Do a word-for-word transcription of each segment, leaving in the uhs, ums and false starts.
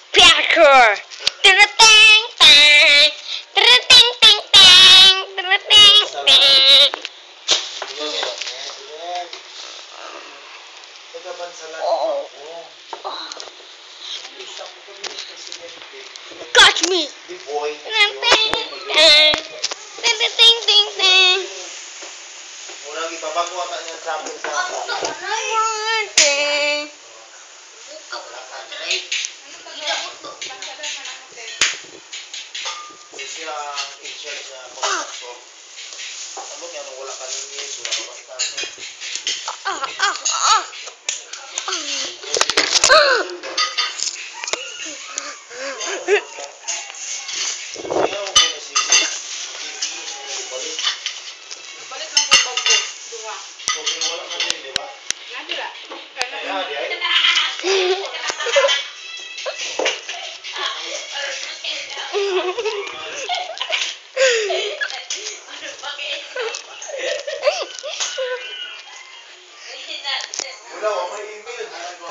parkour. Teng teng. Teng teng teng. Teng teng. Catch me. Teng teng teng. Teng teng teng teng. Murang ibabago ata niya traffic sa Teng. siya in charge sa construction. Ano kaya nung wala ka ninyo, wala ka makikasa. Ah, ah, ah. Balik lang po bag ko. Dua. Okay, wala ka ninyo, di ba? Nadira. Kaya, di ay? Wala ko, may email.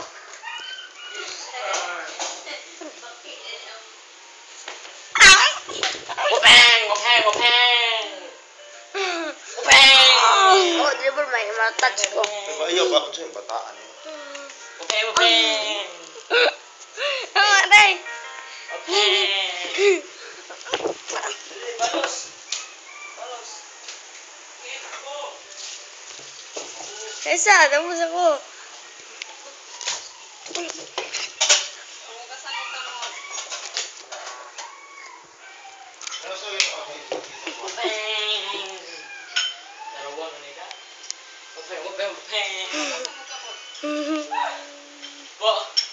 Bopeng, bopeng, bopeng. Bopeng. Oh, di ba may matouch ko? Diba, ayaw ba ako sa'yo, bataan eh. Bopeng, bopeng. Ang aray. Bopeng. Balos. Balos. Esa, tapos ako. Ano sa'yo ito? Bopeng. Dalawa na nila. Bopeng, bopeng, bopeng. Bo.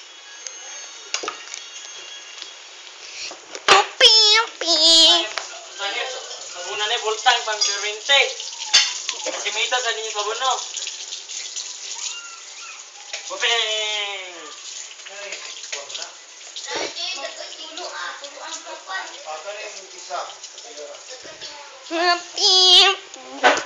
Ping, ping. Saya sabunan ni bultang pang perinte. Simita sa ninyo sabon no. Bopeng. Ay, wag na. Paka rin isa. Ping.